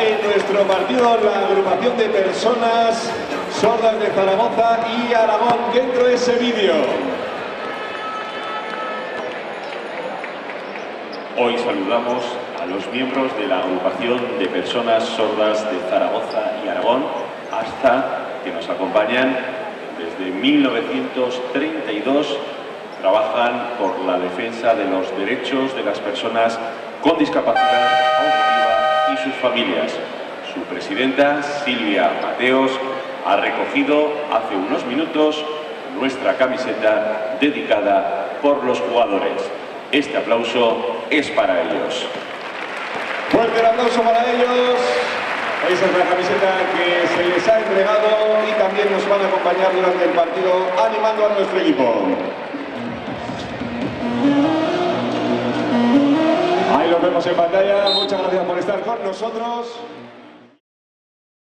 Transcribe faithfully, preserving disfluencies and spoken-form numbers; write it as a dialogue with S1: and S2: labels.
S1: en nuestro partido la agrupación de personas sordas de Zaragoza y Aragón dentro de ese vídeo.
S2: Hoy saludamos a los miembros de la agrupación de personas sordas de Zaragoza y Aragón, hasta que nos acompañan desde mil novecientos treinta y dos. Trabajan por la defensa de los derechos de las personas con discapacidad auditiva y sus familias. Su presidenta, Silvia Mateos, ha recogido hace unos minutos nuestra camiseta dedicada por los jugadores. Este aplauso es para ellos.
S1: Fuerte el aplauso para ellos. Esa es la camiseta que se les ha entregado y también nos van a acompañar durante el partido animando a nuestro equipo. Ahí los vemos en pantalla. Muchas gracias por estar con nosotros.